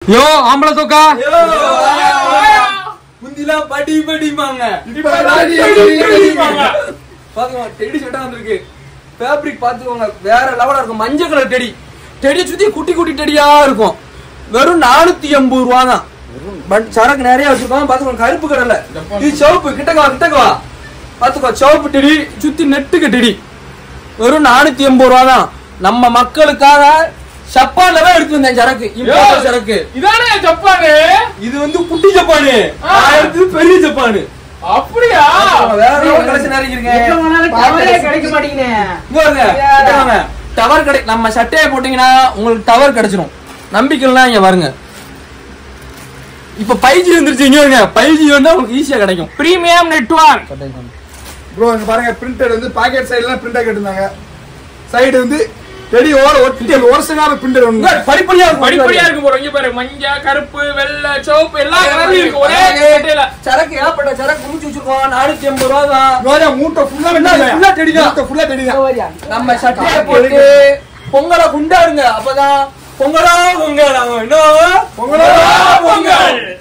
யோ ஆம்பளை தோக்கா முந்திலாம் படி படிமாங்க பாத்துக்கோங்க டெடி ஷர்ட்டா வந்திருக்கு ஃபேப்ரிக் பாத்துக்கோங்க வேற லெவலா இருக்கும் மஞ்சள் கலர் டெடி டெடி சுத்தி குட்டி குட்டி டெடியா இருக்கும் வெறும் 480 ரூபா தான் பட் சரக்கு நிறைய வச்சிருக்கோம் பாத்துக்கோங்க கருப்பு கடல இது சிவப்பு கிட்டக்கவா பாத்துக்கோ சிவப்பு டெடி சுத்தி நெட்டுக்கு டெடி வெறும் 480 ரூபா தான் நம்ம மக்களுக்காக ஜப்பான்ல தான் எடுத்து வந்தேன் சரக்கு இம்போர்ட் சரக்கு இதானே ஜப்பானு இது வந்து குட்டி ஜப்பானு இது பெரிய ஜப்பானு அப்படியா வேற கலெக்ஷன் நிறைய இருக்கு டவரே கிடைக்க மாட்டீங்கனே இங்க டவர் கடை நம்ம சட்டையை போட்டீங்கன்னா உங்களுக்கு டவர் கிடைச்சிரும் நம்பிக்கைலாம் இங்க பாருங்க இப்ப 5G வந்துருச்சு இங்க பாருங்க 5G வந்தா உங்களுக்கு ஈஸியா கிடைக்கும் பிரீமியம் நெட்வொர்க் ப்ரோ இங்க பாருங்க பிரிண்டட் வந்து பாக்கெட் சைடுலாம் பிரிண்டா கேட்டிருந்தாங்க சைடு வந்து டெடி ஓரசனால பிரிண்டட் ஒண்ணு படிப்படியா இருக்கு ப்ரோ இங்க பாருங்க மஞ்சள் கருப்பு வெள்ளை சிவப்பு எல்லா கலர்லயும் இருக்கு ஒரே சட்டையில சரக்கு ஏப்பட்ட சரக்கு முடிச்சு வச்சிருக்கோம் 480 ரூபா தான் ரோஜா மூட்டை ஃபுல்லா டெடி தான் ஃபுல்லா டெடி தான் நம்ம சட்டையை போட்டு பொங்கலை குண்டாடுங்க அப்பதான் பொங்கலா பொங்கல் பொங்கலா பொங்கல்